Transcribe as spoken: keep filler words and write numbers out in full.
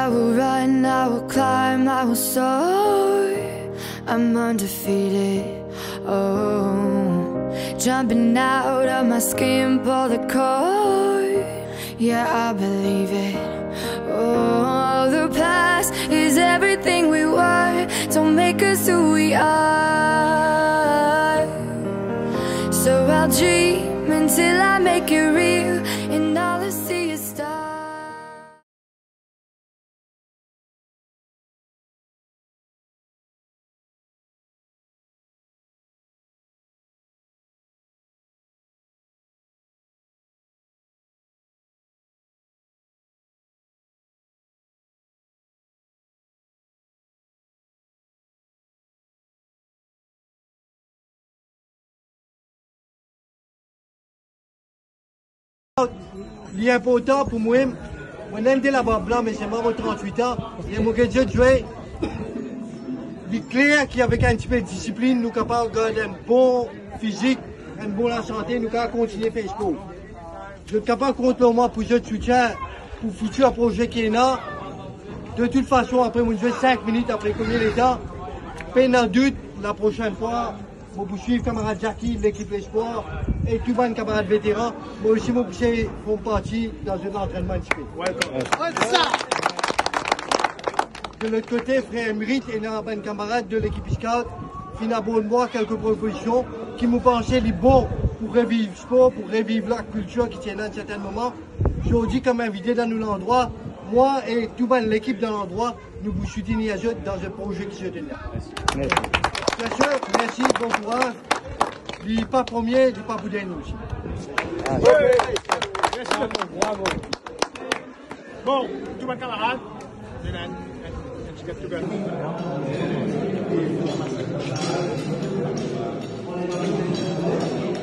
will run, I will climb, I will soar. I'm undefeated, oh. Jumping out of my skin, pull the cord. Yeah, I believe it. Oh, the past is everything we were. Don't make us who we are. So I'll dream until I make it real, and all I see is stars. L'important pour moi, moi j'aime la barbe blanche, mais j'ai même trente-huit ans, et mon gars de jouer, il clair qu'avec un petit peu de discipline, nous sommes capables de garder un bon physique, un bon la santé, nous sommes continuer à faire sport. Je suis capable de compter moi pour je soutien pour le futur projet qui est là. De toute façon, après mon jeu, cinq minutes après combien de temps, peine en doute, la prochaine fois, je vais suivre camarade Jackie de l'équipe Espoir et tout le camarade vétéran. Moi aussi, je vais faire partie dans un entraînement anticipé. Ouais, c'est ça. De l'autre côté, frère Mérite et un bon camarade de l'équipe Scout qui a beau de moi quelques propositions qui me pensaient les bons pour revivre le sport, pour revivre la culture qui tient là à un certain moment. Je vous dis comme invité dans l'endroit, moi et toute l'équipe dans l'endroit, nous vous soutenons dans un projet qui se tient là. Merci. Bien sûr, merci, bon courage. Il pas premier, il pas boudin nous aussi. Merci, bravo. Bon, tous mes camarades, j'ai un petit gâteau de gâteau.